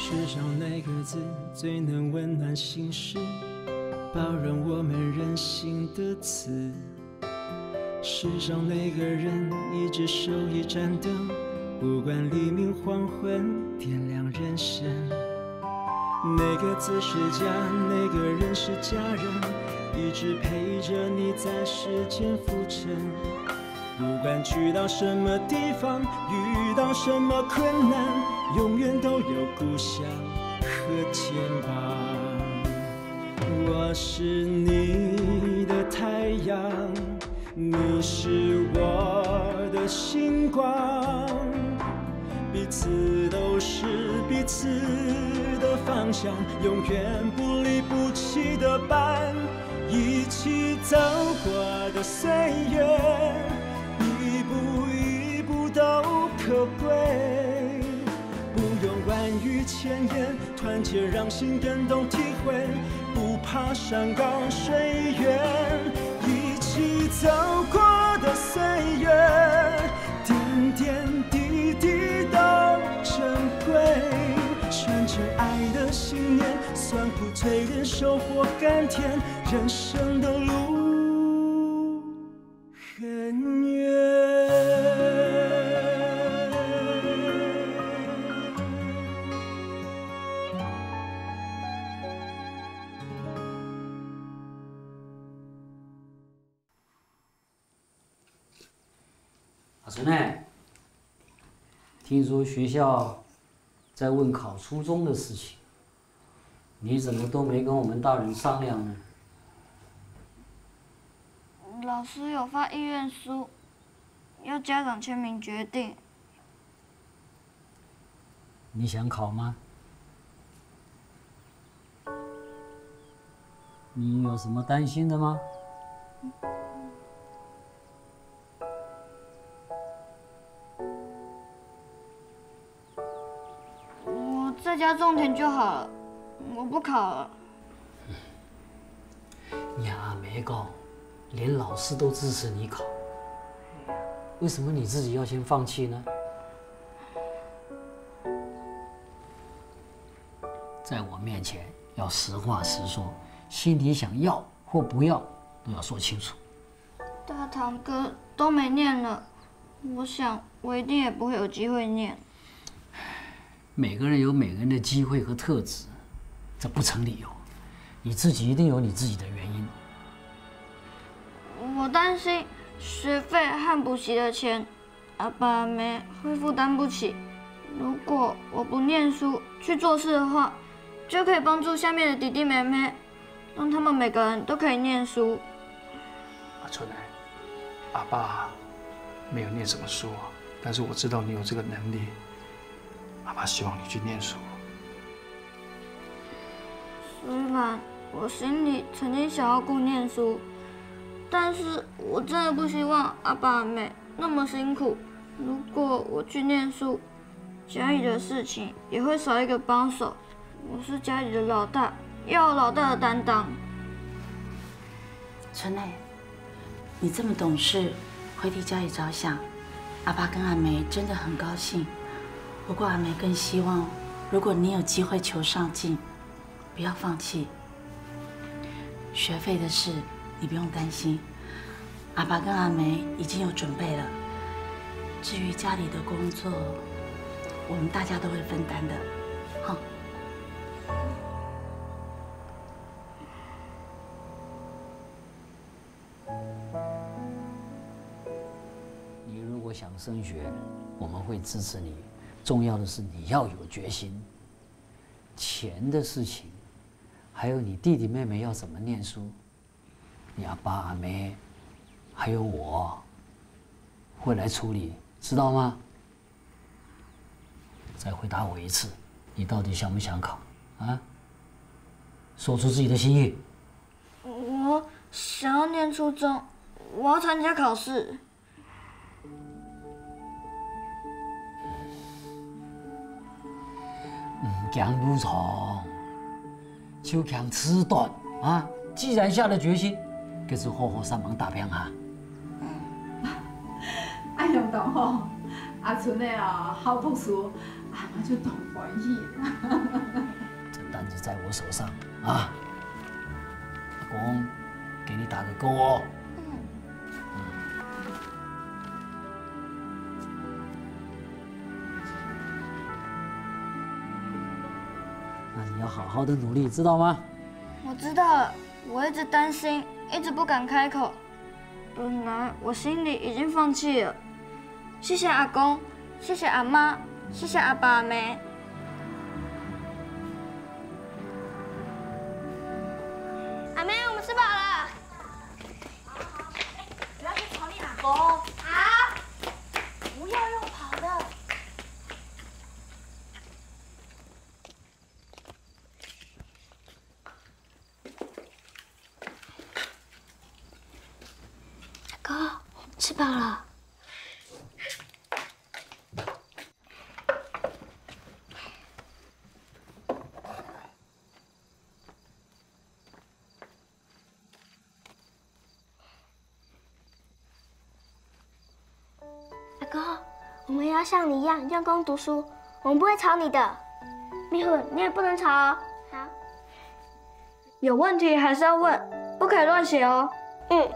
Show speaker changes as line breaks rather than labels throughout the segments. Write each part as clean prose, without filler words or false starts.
世上哪个字最能温暖心事，包容我们任性的词？世上哪个人一直手一盏灯，不管黎明黄昏，点亮人生？哪个字是家，哪个人是家人，一直陪着你在世间浮沉。不管去到什么地方，遇到什么困难，永远都有故乡和肩膀。我是你的太阳，你是我的星光，彼此都是彼此的方向，永远不离不弃的伴，一起走过的岁月，一步一步都可贵。不用万语千言，团结让心更懂体会，不怕山高水远，一起走过的岁月，点点滴滴都珍贵。纯真爱的信念，酸苦淬炼，收获甘甜，人生的路很远。
阿春呢？听说学校在问考初中的事情，你怎么都没跟我们大人商量呢？
老师有发意愿书，要家长签名决定。
你想考吗？你有什么担心的吗？
我在家种田就好了，我不考了。
你阿没讲，连老师都支持你考，为什么你自己要先放弃呢？在我面前要实话实说，心里想要或不要都要说清楚。
大堂哥都没念了，我想我一定也不会有机会念。
每个人有每个人的机会和特质，这不成理由。你自己一定有你自己的原因。
我担心学费和补习的钱，阿爸阿妹会负担不起。如果我不念书去做事的话，就可以帮助下面的弟弟妹妹，让他们每个人都可以念书。
阿春哎，阿爸没有念什么书，但是我知道你有这个能力，阿爸希望你去念书。
虽然我心里曾经想要顾念书，但是我真的不希望阿爸阿妹那么辛苦。如果我去念书，家里的事情也会少一个帮手。我是家里的老大，要有老大的担当。
春蕾，你这么懂事，会替家里着想，阿爸跟阿梅真的很高兴。不过阿梅更希望，如果你有机会求上进，不要放弃。学费的事你不用担心，阿爸跟阿梅已经有准备了。至于家里的工作，我们大家都会分担的，好。
你如果想升学，我们会支持你。重要的是你要有决心。钱的事情，还有你弟弟妹妹要怎么念书，你阿爸阿妹，还有我，会来处理，知道吗？再回答我一次，你到底想不想考啊？说出自己的心意。
我想要念初中，我要参加考试。
强如虫，手强齿短啊！既然下了决心，就是好好上网打拼哈。
哎，用懂吼， 阿春的哦，好读书，阿妈就当欢喜啦。
这担子在我手上啊，阿公，给你打个勾哦。那你要好好的努力，知道吗？
我知道了，我一直担心，一直不敢开口。本来我心里已经放弃了。谢谢阿公，谢谢阿妈，谢谢阿爸阿妹。阿妹，我们吃饱了。
不要去吵你阿公。好，不要用跑的。
哥，我们吃饱了。
阿哥，我们也要像你一样用功读书，我们不会吵你的。蜜虎，你也不能吵哦。好。
有问题还是要问，不可以乱写哦。
嗯。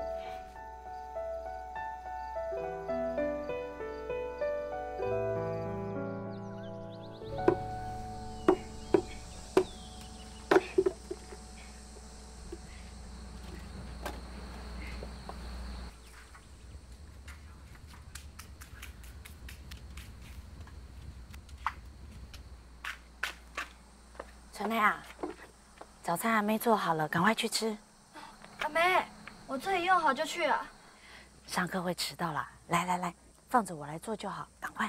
陈内啊，早餐还没做好了，赶快去吃。
阿妹，我这里用好就去了。
上课会迟到啦，来来来，放着我来做就好，赶快。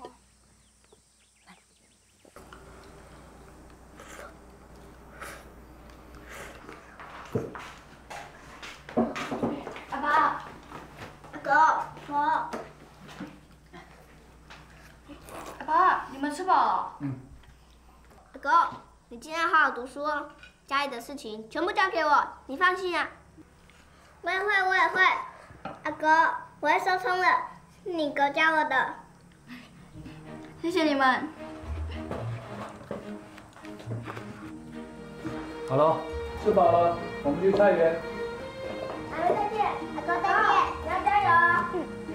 阿爸，
阿哥，我。
阿爸，你们吃饱了？
阿哥，你今天好好读书哦，家里的事情全部交给我，你放心啊。我也会，我也会。阿哥，我会收葱了，是你哥教我的。
谢谢你们。
好了，吃饱了，我们去菜园。
阿妹再见，阿哥再见，你要加油哦。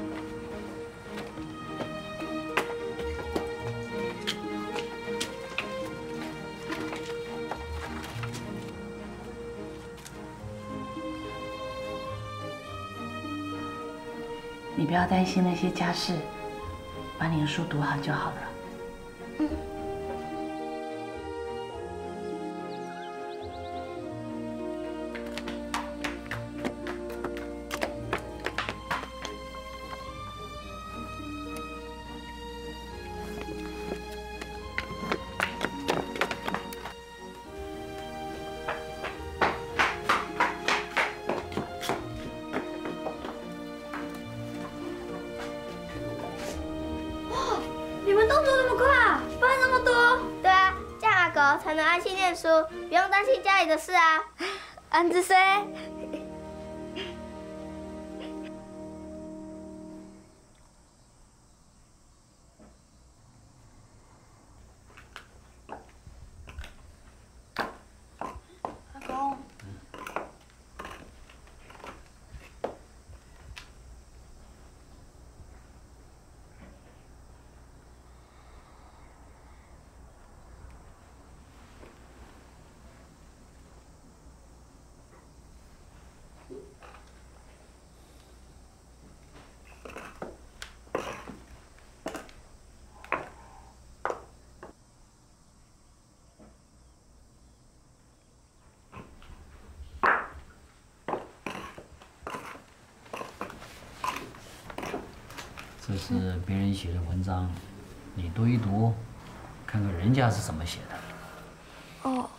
你不要担心那些家事，把你的书读好就好了。
你们动作那么快啊，饭那么多。
对啊，这样阿哥才能安心念书，不用担心家里的事啊。
安子谁？阿公。
这是别人写的文章，你读一读，看看人家是怎么写的。
哦，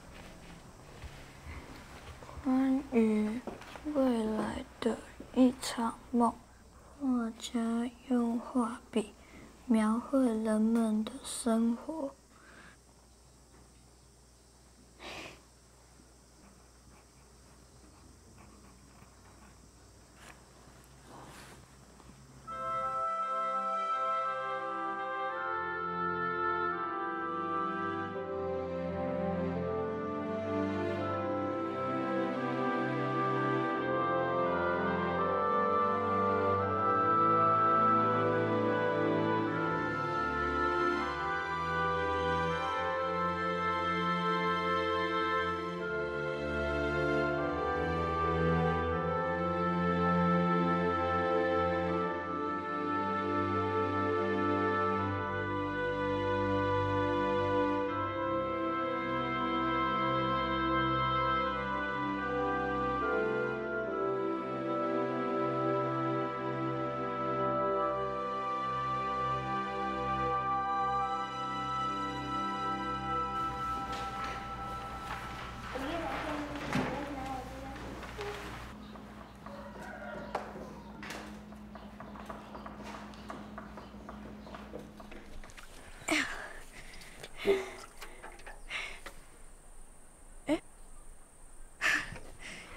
关于未来的一场梦，画家用画笔描绘人们的生活。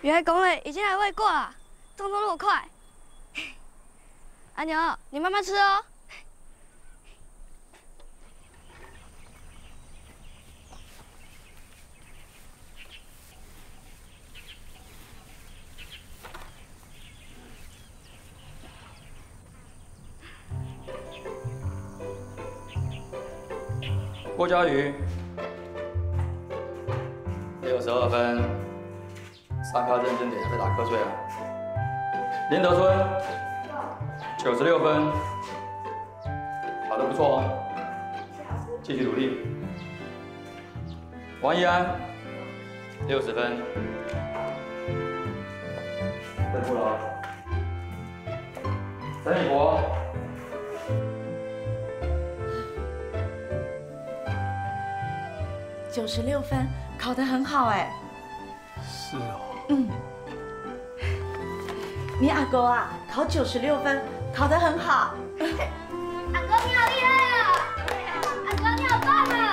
原来龚磊已经来喂过了，动作那么快。阿牛，你慢慢吃哦。
郭佳宇，62分，上课认真点，别打瞌睡啊。林德春，96分，考得不错哦，继续努力。王一安，60分，恢复了哦。陈以博。
96分，考得很好哎。
是哦。
你阿狗啊，考96分，考得很好。
阿哥你好厉害啊！阿哥你好棒啊！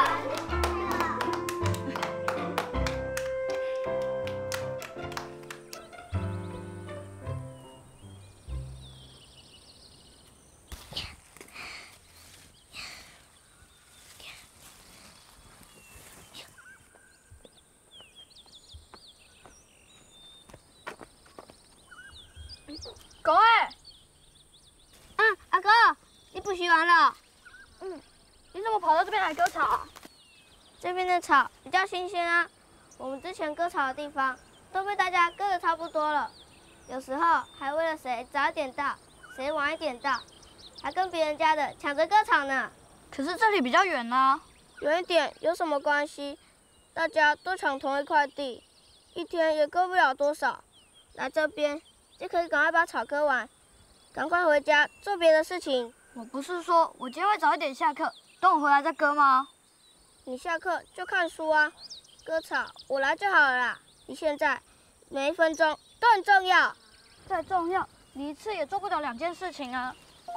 狗哎，
阿哥，你补习完了？
你怎么跑到这边来割草啊？
这边的草比较新鲜啊，我们之前割草的地方都被大家割得差不多了，有时候还为了谁早一点到，谁晚一点到，还跟别人家的抢着割草呢。
可是这里比较远呢。
远一点有什么关系？大家都抢同一块地，一天也割不了多少，来这边就可以赶快把草割完，赶快回家做别的事情。
我不是说我今天会早一点下课，等我回来再割吗？
你下课就看书啊，割草我来就好了啦。你现在每一分钟都很重要。
再重要，你一次也做不了2件事情啊。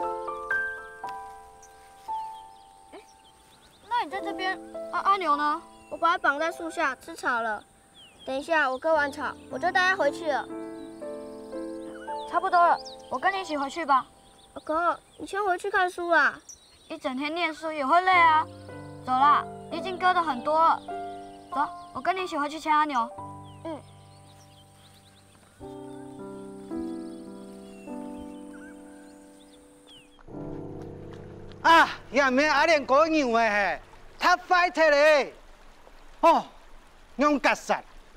那你在这边，阿牛呢？
我把它绑在树下吃草了。等一下我割完草，我就带它回去了。
差不多了，我跟你一起回去吧。
阿哥，你先回去看书啦。
一整天念书也会累啊。走啦，你已经割得很多了。走，我跟你一起回去牵阿牛。
啊，也免阿连哥牛的嘿，他 fight 嘞，哦，勇敢死！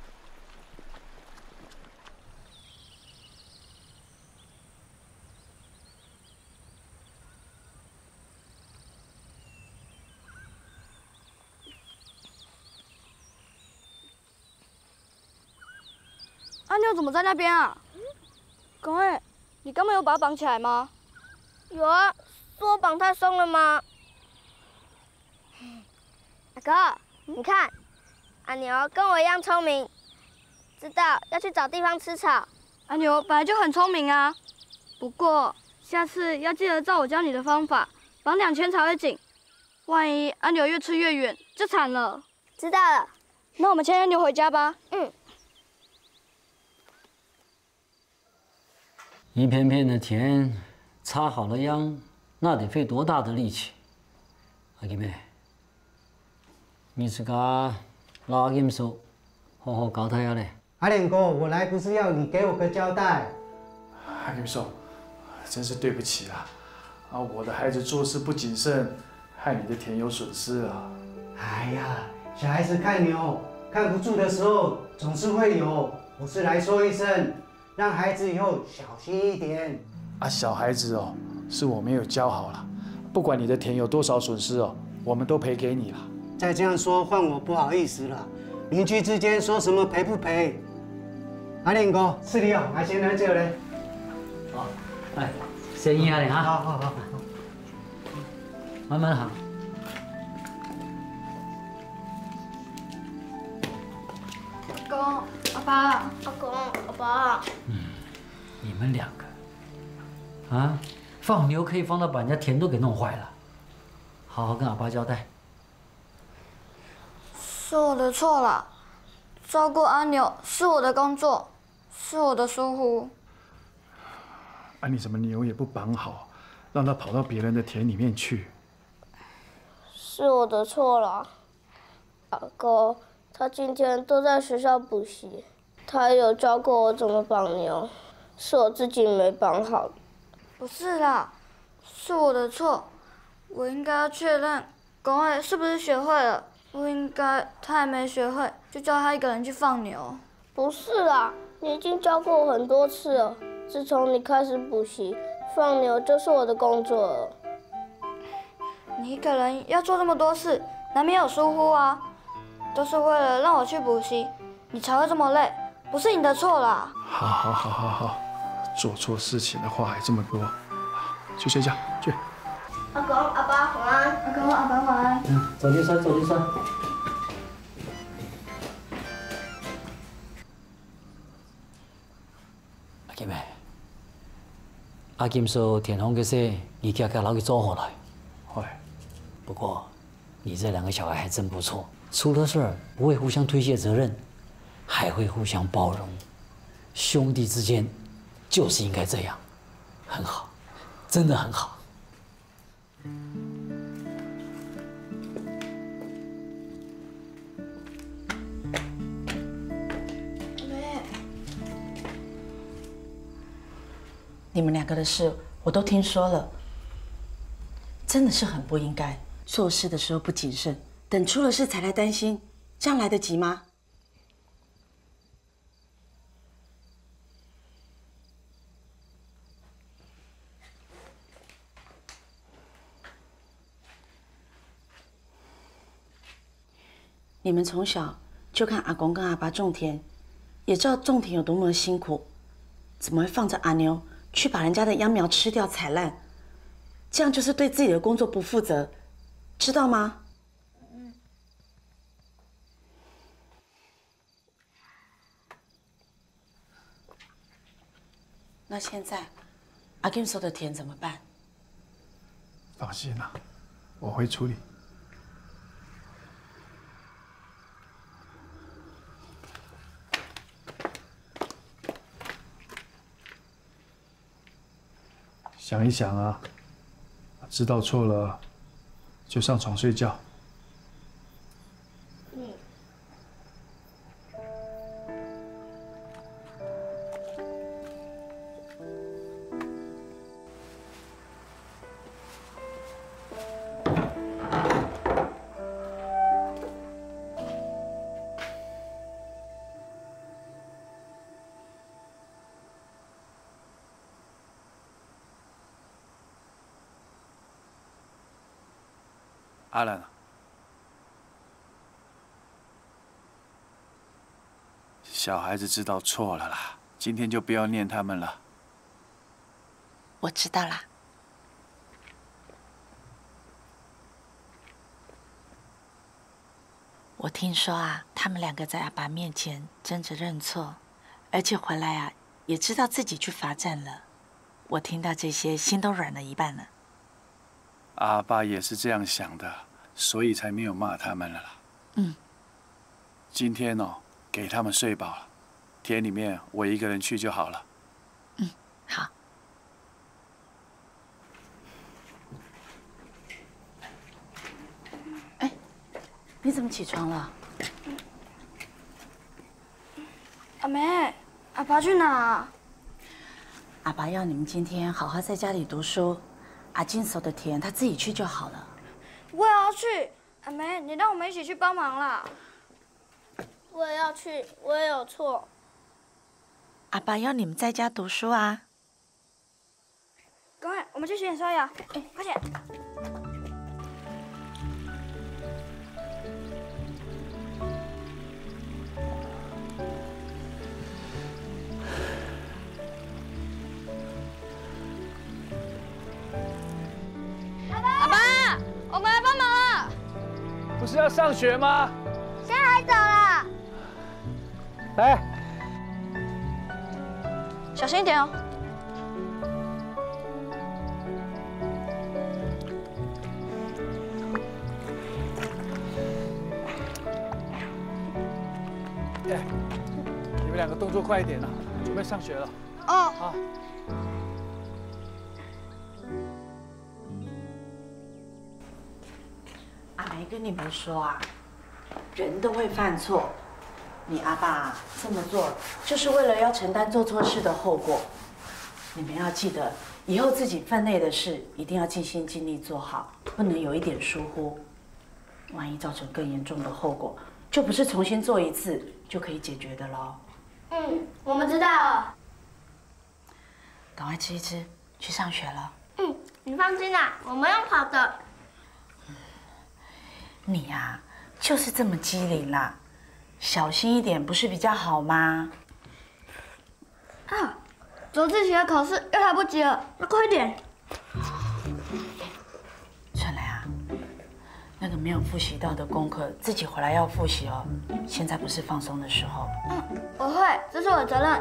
阿牛怎么在那边啊？狗哎，你刚没有把它绑起来吗？
有啊，是我绑太松了吗？阿哥，你看，阿牛跟我一样聪明，知道要去找地方吃草。
阿牛本来就很聪明啊，不过下次要记得照我教你的方法，绑2圈才会紧。万一阿牛越吃越远，就惨了。
知道了，
那我们牵阿牛回家吧。
一片片的田，插好了秧，那得费多大的力气？阿金妹，你自家拉紧手，好好教他呀嘞。
阿连哥，我来不是要你给我个交代。
阿金寿，真是对不起啊！我的孩子做事不谨慎，害你的田有损失了。
哎呀，小孩子看牛看不住的时候总是会有，我是来说一声。让孩子以后小心一点。
小孩子哦，是我没有教好了。不管你的田有多少损失哦，我们都赔给你了。
再这样说，换我不好意思了。邻居之间说什么赔不赔？阿连哥，是你哦，还先来这嘞。
好，来，先一下嘞哈。
好。
慢慢好。
公，阿爸，
阿公，阿爸。
你们2个，啊，放牛可以放到把人家田都给弄坏了，好好跟阿爸交代。
是我的错了，照顾阿牛是我的工作， 是我的疏忽。
啊，你怎么牛也不绑好，让它跑到别人的田里面去？
是我的错啦，阿哥，他今天都在学校补习，他有教过我怎么绑牛，是我自己没绑好。
不是啦，是我的错，我应该要确认公会是不是学会了，不应该他还没学会就叫他一个人去放牛。
不是啦，你已经教过我很多次了。自从你开始补习，放牛就是我的工作了。
你一个人要做这么多事，难免有疏忽啊。都是为了让我去补习，你才会这么累，不是你的错啦。
好，做错事情的话还这么多，去睡觉去。
阿公、阿爸晚安。
阿公、阿爸晚安。
早点睡，早点睡。阿金诶，阿金说田红这些，你家给老给做好了。
会。
不过，你这2个小孩还真不错，出了事儿不会互相推卸责任，还会互相包容。兄弟之间就是应该这样，很好，真的很好。
你们2个的事我都听说了，真的是很不应该。做事的时候不谨慎，等出了事才来担心，这样来得及吗？你们从小就看阿公跟阿爸种田，也知道种田有多么辛苦，怎么会放着阿牛去把人家的秧苗吃掉踩烂？这样就是对自己的工作不负责，知道吗？那现在阿金说的田怎么办？
放心啦，我会处理。想一想啊，知道错了就上床睡觉。阿兰，小孩子知道错了啦，今天就不要念他们了。
我知道啦。我听说啊，他们2个在阿爸面前争着认错，而且回来啊也知道自己去罚站了。我听到这些，心都软了一半了。
阿爸也是这样想的，所以才没有骂他们了啦。今天哦，给他们睡饱了，田里面我一个人去就好了。
好。哎，你怎么起床了？
阿梅，阿爸去哪？
阿爸要你们今天好好在家里读书。阿金守的田，他自己去就好了。
我也要去，阿梅，你让我们一起去帮忙啦。
我也要去，我也有错。
阿爸要你们在家读书啊。
赶快，我们去洗脸刷牙。快点。阿爸，我们来帮忙了。
不是要上学吗？
现在还早啦。
来，
小心一点哦。
你们2个动作快一点啊！ 准备上学了。
哦。
啊。
阿梅跟你们说啊，人都会犯错。你阿爸这么做，就是为了要承担做错事的后果。你们要记得，以后自己分内的事一定要尽心尽力做好，不能有一点疏忽。万一造成更严重的后果，就不是重新做一次就可以解决的喽。
嗯，我们知道了。
赶快吃一吃，去上学了。
嗯，你放心啦，我们用跑的。
你呀，就是这么机灵啦，小心一点不是比较好吗？
啊，早自习的考试又来不及了，那快点！
春来啊，那个没有复习到的功课，自己回来要复习哦。现在不是放松的时候。
嗯，我会，这是我的责任。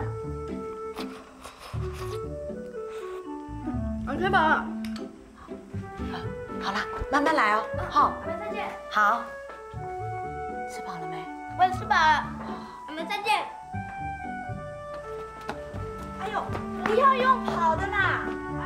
我吃饱了。
好啦，慢慢来哦。好，
我们再见。
好。吃饱了没？
我也吃饱了。我们再见。
哎呦，不要用跑的啦！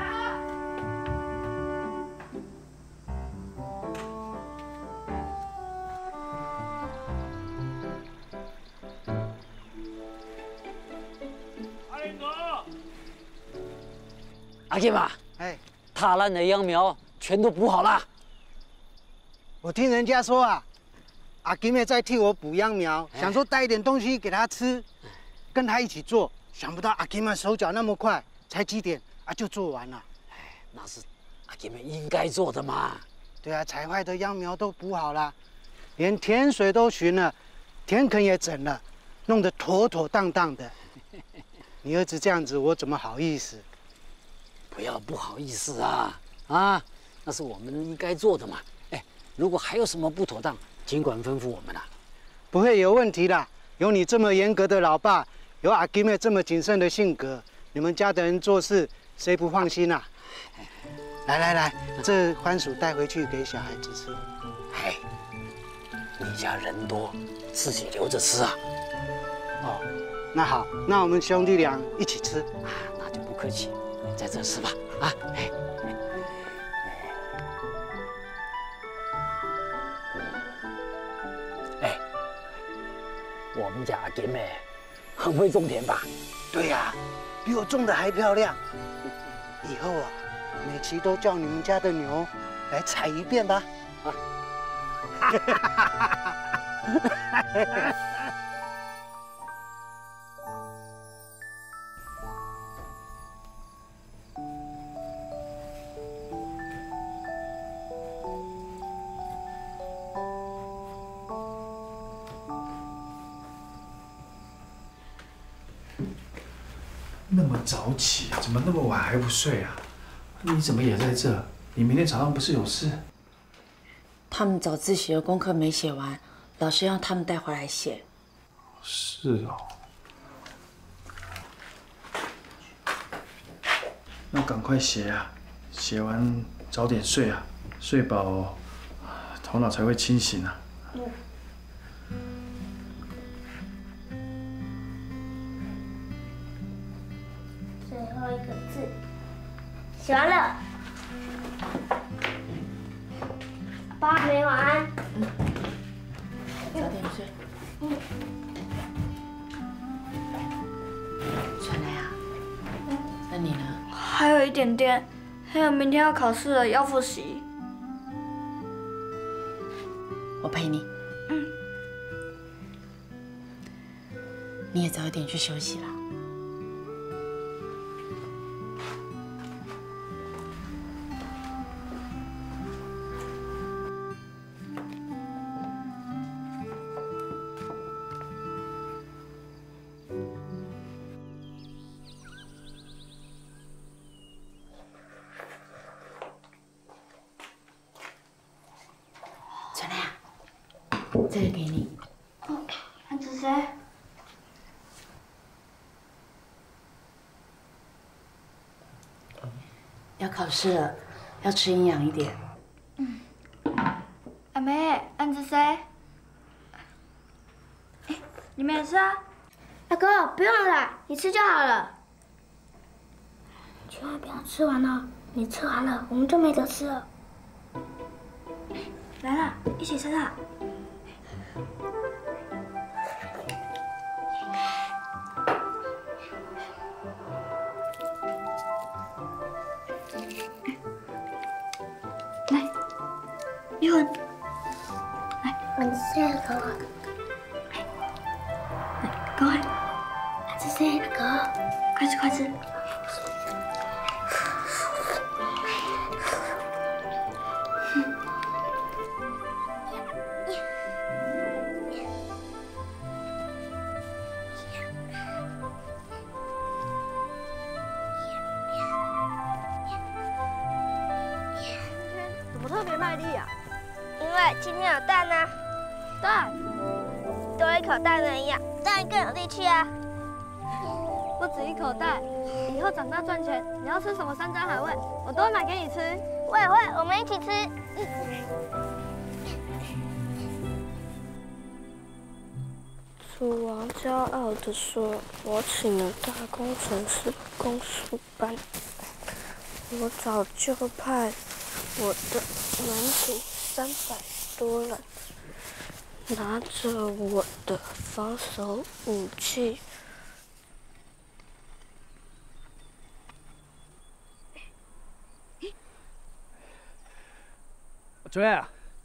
阿金啊，
哎，
塌烂的秧苗全都补好了。
我听人家说啊，阿金妹在替我补秧苗，想说带一点东西给他吃，跟他一起做。想不到阿金妹手脚那么快，才几点啊就做完了。
哎，那是阿金妹应该做的嘛。
对啊，采坏的秧苗都补好了，连田水都巡了，田埂也整了，弄得妥妥当当的。你儿子这样子，我怎么好意思？
不要不好意思啊，啊，那是我们应该做的嘛。哎，如果还有什么不妥当，尽管吩咐我们啊。
不会有问题啦，有你这么严格的老爸，有阿金妹这么谨慎的性格，你们家的人做事谁不放心啊？来来来，这番薯带回去给小孩子吃。
哎，你家人多，自己留着吃啊。
哦，那好，那我们兄弟俩一起吃。
啊，那就不客气，在这吃吧。啊，哎。哎，我们家阿金妹很会种田吧？
对呀，比我种的还漂亮。以后啊，每期都叫你们家的牛来踩一遍吧。啊！
那么早起，怎么那么晚还不睡啊？你怎么也在这？你明天早上不是有事？
他们早自习的功课没写完，老师让他们带回来写。
是哦。那赶快写啊！写完早点睡啊，睡饱，头脑才会清醒啊。
最后一个字，写完了。爸没晚安。
早点睡。春来啊，那你呢？
还有一点点，还有明天要考试了，要复习。
我陪你。
嗯。
你也早一点去休息啦。春来啊，这个给你。
哦，那是谁？
要考试了，要吃营养一点。
嗯。阿梅，安子谁？哎，你们也是啊？
阿哥，不用了啦，你吃就好了。千万不要吃完了，你吃完了，我们就没得吃了。来了，一起吃啦！来，玉文，来，我吃了哥哥。来，赶快，吃谁？哥，快吃快吃。
怎么特别卖力啊？
因为今天有蛋啊，
蛋，
多一口蛋的营养，蛋更有力气啊。
不止一口蛋，以后长大赚钱，你要吃什么山珍海味，我都会买给你吃。
我也会，我们一起吃。楚王骄傲地说：“我请了大工程师公输班，我早就派我的门徒300多人，拿着我的防守武器。”
春燕，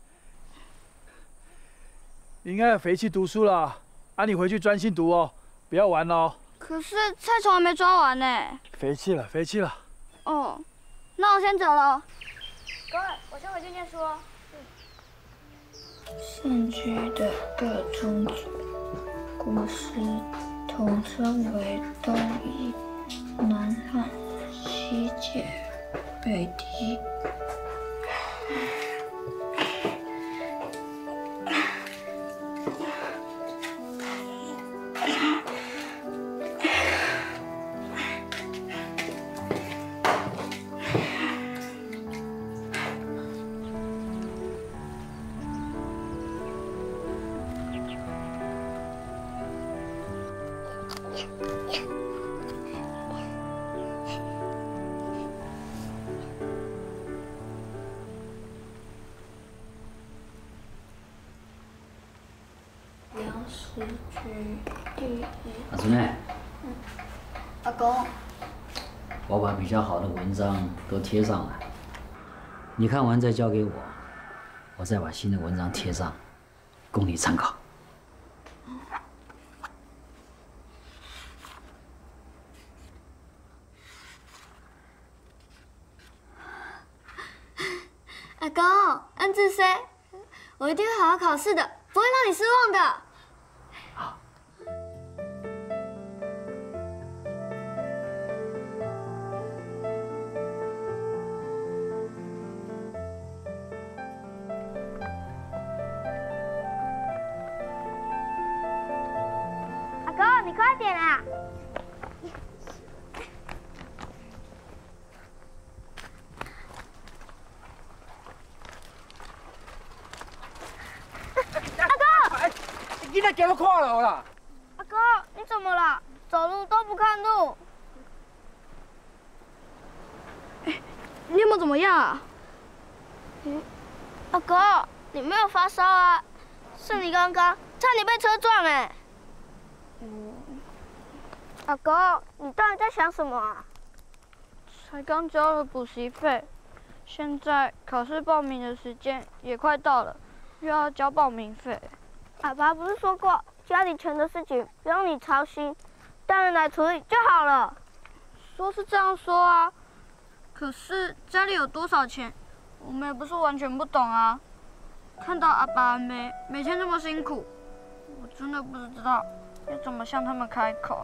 你应该有肥气读书了，你回去专心读哦，不要玩哦。
可是菜虫还没抓完呢。
肥气了，肥气了。
哦，那我先走了。各位，我先回去念书哦。
县居的各宗族，古时统称为东夷、南汉、西解、北狄。
阿春妹，
阿公，
我把比较好的文章都贴上了，你看完再交给我，我再把新的文章贴上，供你参考。
阿公，恩智 C， 我一定会好好考试的，不会让你失望的。
好。
阿哥，你快点啊！
你那给我看了啦！
阿哥，你怎么了？走路都不看路。
你有没有怎么样啊？
阿哥，你没有发烧啊？是你刚刚差点被车撞哎。阿哥，你到底在想什么啊？
才刚交了补习费，现在考试报名的时间也快到了，又要交报名费。
爸爸不是说过，家里钱的事情不用你操心，大人来处理就好了。
说是这样说啊，可是家里有多少钱，我们也不是完全不懂啊。看到阿爸阿妹每天这么辛苦，我真的不知道要怎么向他们开口。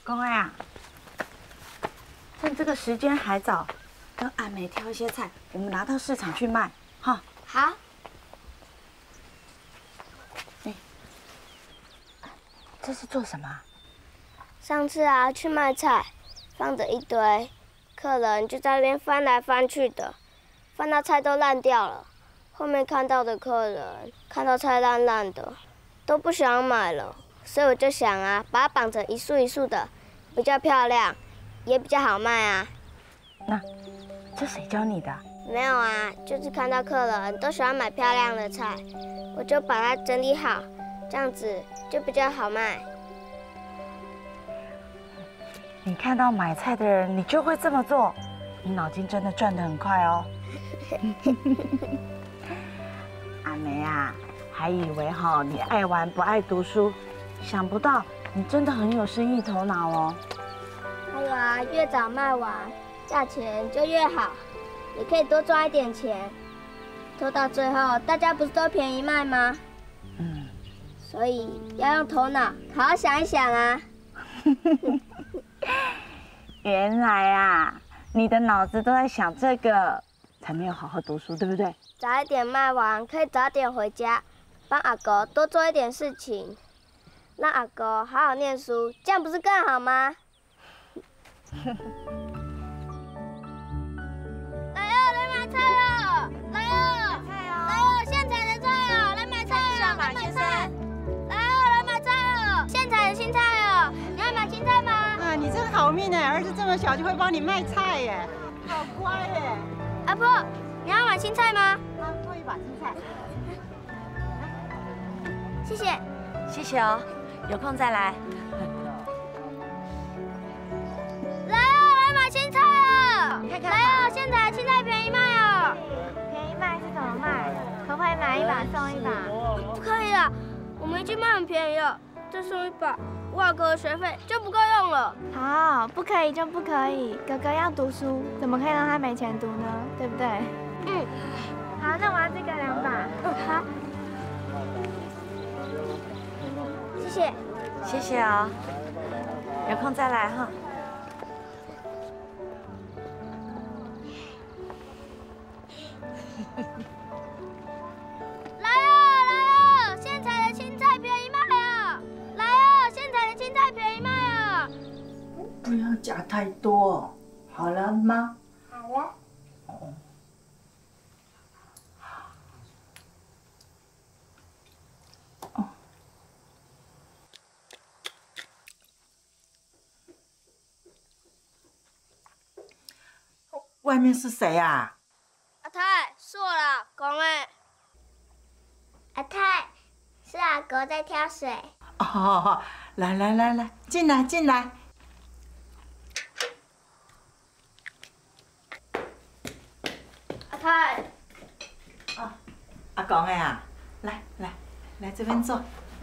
公安啊，趁这个时间还早，跟阿梅挑一些菜，我们拿到市场去卖，哈。
好。
这是做什么？
上次啊，去卖菜，放着一堆，客人就在那边翻来翻去的，翻到菜都烂掉了。后面看到的客人看到菜烂烂的，都不想买了，所以我就想啊，把它绑成一束一束的，比较漂亮，也比较好卖啊。
那这谁教你的？
没有啊，就是看到客人都喜欢买漂亮的菜，我就把它整理好，这样子就比较好卖。
你看到买菜的人，你就会这么做，你脑筋真的转得很快哦。阿梅啊，还以为你爱玩不爱读书，想不到你真的很有生意头脑哦。
还有啊，越早卖完，价钱就越好，也可以多赚一点钱。拖到最后，大家不是都便宜卖吗？所以要用头脑好好想一想啊。
原来啊，你的脑子都在想这个，才没有好好读书，对不对？
早一点卖完，可以早点回家，帮阿狗多做一点事情，让阿狗好好念书，这样不是更好吗？来哦，来买菜哦！来哦，来哦，现采的菜哦，来买菜哦，来买菜！来哦，来买菜哦，现采的青菜哦，你要买青菜吗？
啊，你真好命哎，儿子这么小就会帮你卖菜耶，好乖耶！
阿婆，你要买青菜吗？
多一把青菜。
谢谢，
谢谢哦，有空再来。
来哦，来买青菜哦！
看看
来哦，现在青菜便宜卖哦。
便宜卖是怎么卖？可不可以买一把送一把？
不可以啦，我们已经卖很便宜了，再送一把，我阿哥的学费就不够用了。
好，不可以就不可以。哥哥要读书，怎么可以让他没钱读呢？对不对？好，那我要这个2把。
好。谢谢。
谢谢哦，有空再来哈。
来哦，现采的青菜便宜卖哦！来哦，现采的青菜便宜卖哦！
不要夹太多，好了吗？
好了。
外面是谁啊？
阿太，是我啦，公诶。阿太，是阿哥在挑水。
哦，来，进来。
阿太。
阿公哎啊，来这边坐。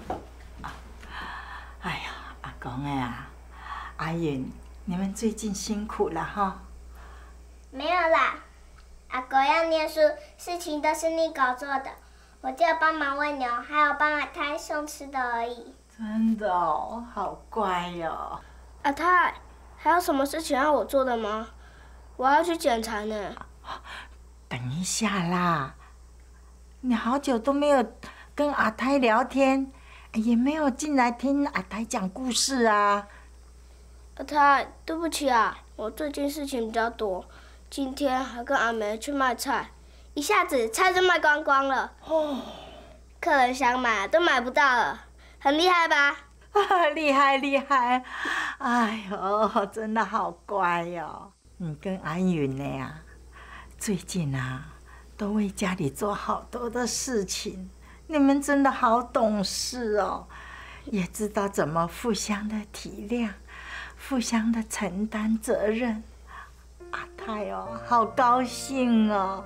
哎呀，阿公哎啊，阿允，你们最近辛苦了哈。
没有啦，阿哥要念书，事情都是你搞做的，我就帮忙喂牛，还有帮阿太送吃的而已。
真的哦，好乖哟。
阿太，还有什么事情要我做的吗？我要去检查呢。
等一下啦，你好久都没有跟阿太聊天，也没有进来听阿太讲故事啊。
阿太，对不起啊，我最近事情比较多。今天还跟阿梅去卖菜，一下子菜就卖光光了。客人想买都买不到了，很厉害吧？
厉害！哎呦，真的好乖哟！你跟阿允呢呀，最近啊，都为家里做好多的事情，你们真的好懂事哦，也知道怎么互相的体谅，互相的承担责任。阿太哦，好高兴哦！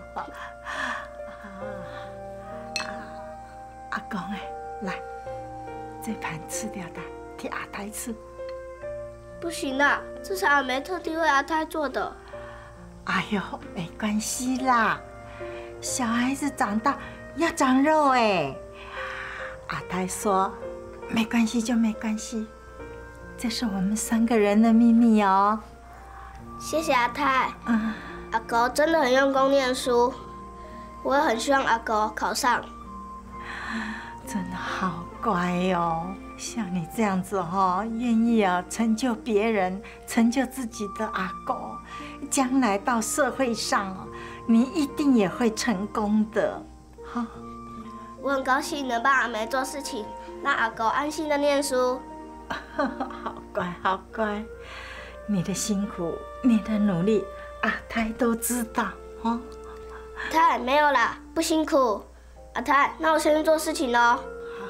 阿公哎，来，这盘吃掉的，替阿太吃。
不行啦，这是阿梅特地为阿太做的。
哎呦，没关系啦，小孩子长大要长肉哎。阿太说，没关系就没关系。 这是我们3个人的秘密哦。
谢谢阿泰。阿狗真的很用功念书，我也很希望阿狗考上。
真的好乖哦，像你这样子愿意成就别人，成就自己的阿狗，将来到社会上你一定也会成功的。
我很高兴能帮阿梅做事情，让阿狗安心的念书。
好乖，好乖，你的辛苦，你的努力，阿泰都知道哦。
阿泰没有啦，不辛苦。阿泰，那我先去做事情喽。
好。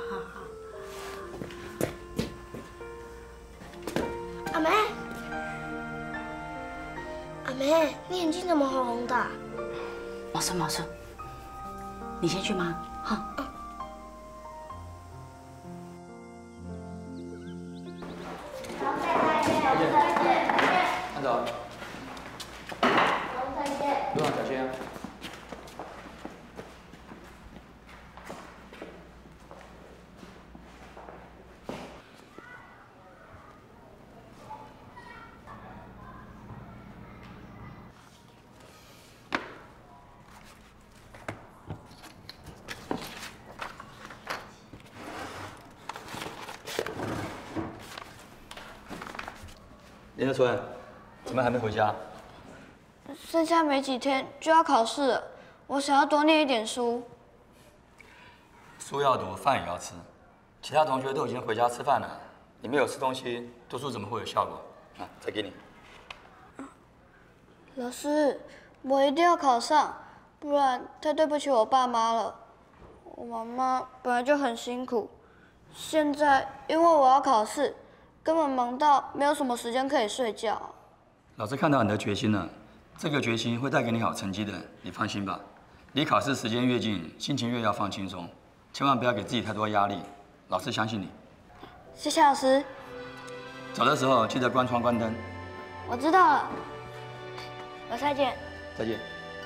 阿梅，阿梅，你眼睛怎么红红的？
毛叔，你先去忙，好。
安走。路上小心啊。林德春，怎么还没回家？
剩下没几天就要考试了，我想要多念一点书。
书要读，饭也要吃。其他同学都已经回家吃饭了，你没有吃东西，读书怎么会有效果？啊，再给你。
老师，我一定要考上，不然太对不起我爸妈了。我妈妈本来就很辛苦，现在因为我要考试，根本忙到没有什么时间可以睡觉。
老师看到你的决心了，这个决心会带给你好成绩的，你放心吧。离考试时间越近，心情越要放轻松，千万不要给自己太多压力。老师相信你。
谢谢老师。
走的时候记得关窗关灯。
我知道了。老师再见。
再见。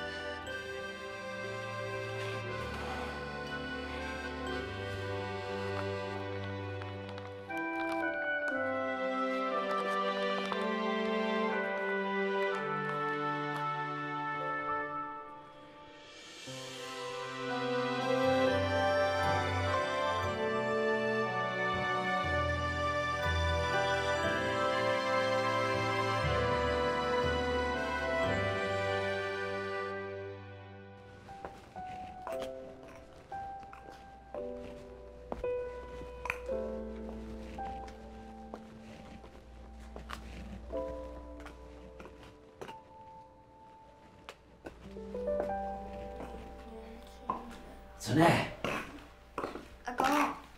陈内，
阿公，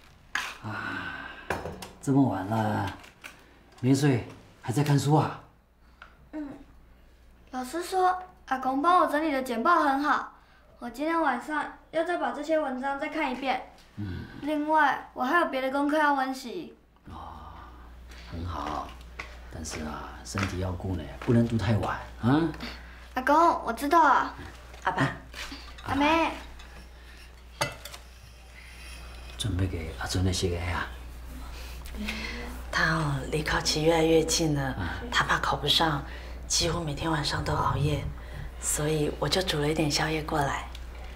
这么晚了，没睡，还在看书啊？
老师说阿公帮我整理的简报很好，我今天晚上要再把这些文章再看一遍。另外，我还有别的功课要温习。
很好，但是身体要顾呢，不能读太晚啊。
阿公，我知道了。
阿爸，
阿梅。
准备给阿尊那些个呀？
他离考期越来越近了，他怕考不上，几乎每天晚上都熬夜，所以我就煮了一点宵夜过来。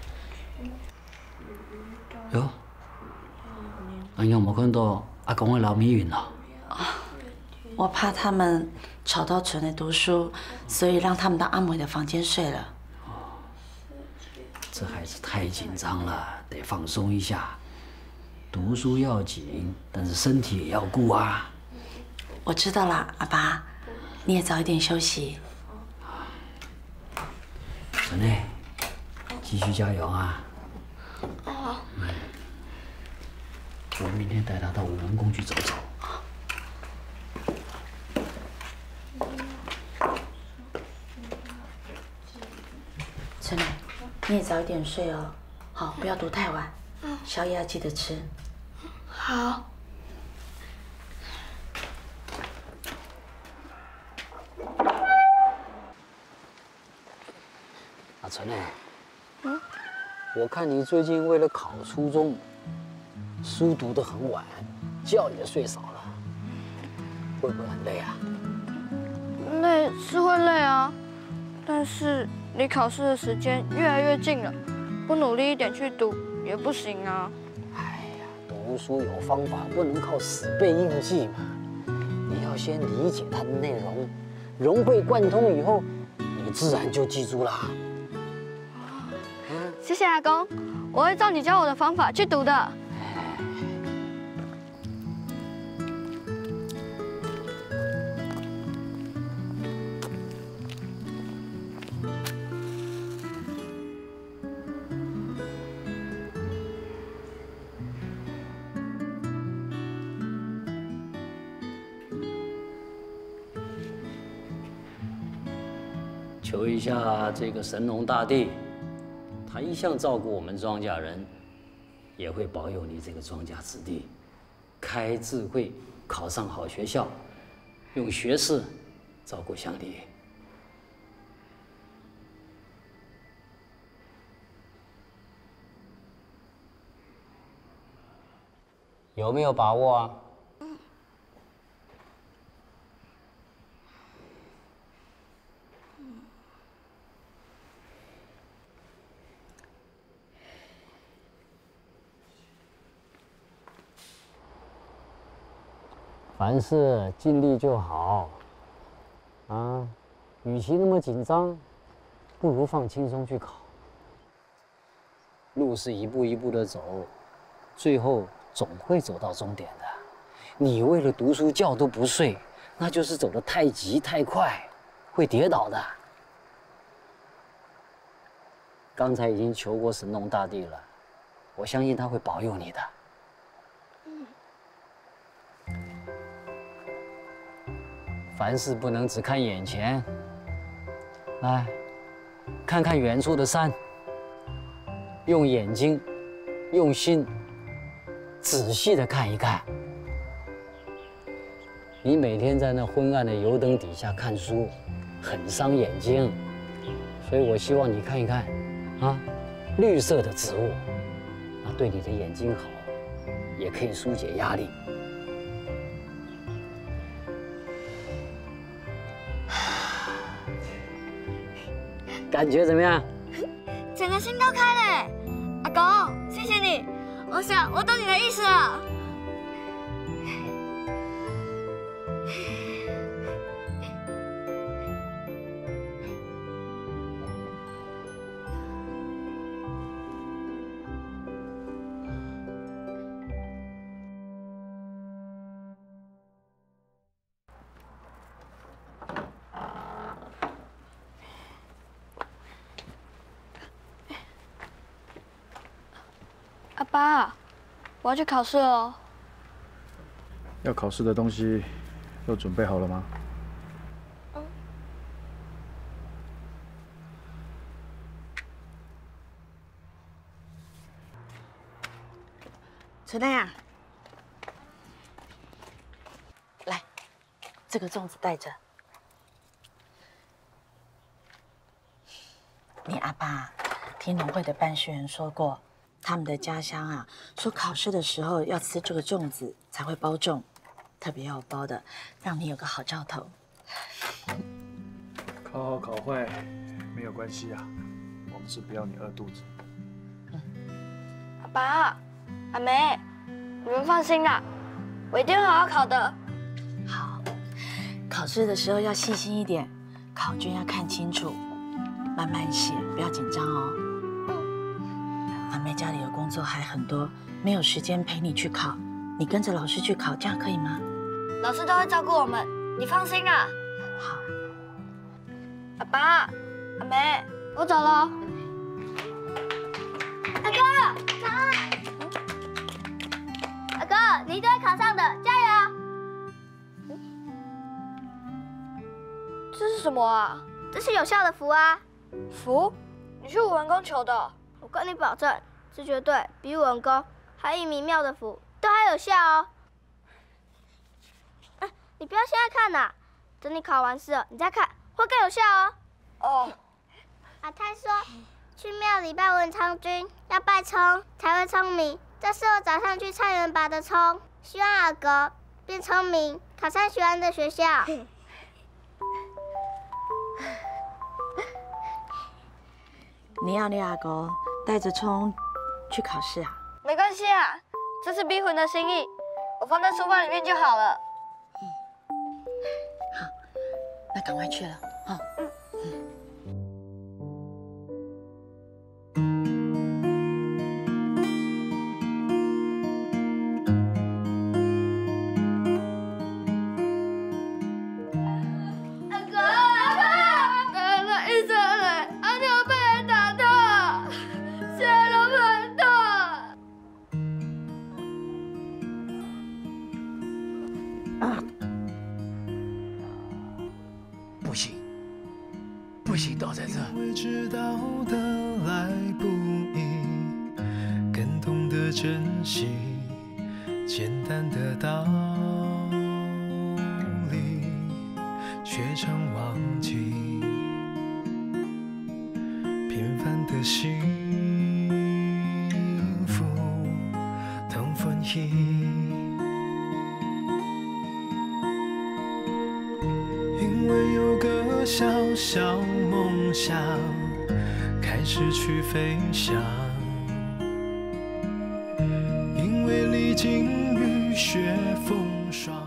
哟，俺有没看到阿公的老米云了？
我怕他们吵到纯的读书，所以让他们到阿梅的房间睡了。
这孩子太紧张了，得放松一下。读书要紧，但是身体也要顾啊。
我知道了，阿爸，你也早一点休息。
陈内，继续加油啊！
好。
我明天带他到武龙宫去走走。
陈内，你也早一点睡哦，好，不要读太晚。宵夜要记得吃。
好。
阿纯哎，我看你最近为了考初中，书读得很晚，觉也睡少了。 会不会很累啊？
累是会累啊，但是离考试的时间越来越近了，不努力一点去读也不行啊。
哎呀，读书有方法，不能靠死背硬记嘛。你要先理解它的内容，融会贯通以后，你自然就记住啦。
谢谢阿公，我会照你教我的方法去读的。
求一下这个神农大帝，他一向照顾我们庄稼人，也会保佑你这个庄稼子弟，开智慧，考上好学校，用学识照顾乡里。有没有把握啊？凡事尽力就好，啊，与其那么紧张，不如放轻松去考。路是一步一步的走，最后总会走到终点的。你为了读书觉都不睡，那就是走得太急太快，会跌倒的。刚才已经求过神农大帝了，我相信他会保佑你的。凡事不能只看眼前，来，看看远处的山，用眼睛，用心，仔细的看一看。你每天在那昏暗的油灯底下看书，很伤眼睛，所以我希望你看一看，啊，绿色的植物，那对你的眼睛好，也可以疏解压力。感觉怎么样？
整个心都开了，阿公，谢谢你。我想我懂你的意思了。阿爸，我要去考试了。
要考试的东西都准备好了吗？
陈奈啊，来，这个粽子带着。你阿爸听农会的办事员说过。他们的家乡啊，说考试的时候要吃这个粽子才会包中，特别要包的，让你有个好兆头。
考好考坏没有关系啊，我们是不要你饿肚子。
阿爸、阿梅，你们放心啦，我一定会好好考的。
好，考试的时候要细心一点，考卷要看清楚，慢慢写，不要紧张哦。阿梅家里的工作还很多，没有时间陪你去考，你跟着老师去考，这样可以吗？
老师都会照顾我们，你放心啦。
好。
阿爸、阿梅，我走了。
阿哥，阿哥，你一定会考上的，加油！
这是什么啊？
这是有效的符啊。
符？你去武文宫求的？
我跟你保证，这绝对比武文宫还1米妙的符都还有效哦。你不要现在看呐，等你考完试了，你再看，会更有效哦。
哦。
阿太说，去庙里拜文昌君要拜葱才会聪明，这是我早上去菜园拔的葱，希望阿哥变聪明，考上喜欢的学校。
你要你阿公带着葱去考试啊？
没关系啊，这是逼魂的心意，我放在书包里面就好了。
好，那赶快去了啊。
不行，倒在这。因为知道的来不易，更懂得珍惜简单的道理，却常忘记平凡的幸福同分析。因为有个小小梦想，开始去飞翔。因为历经雨雪风霜。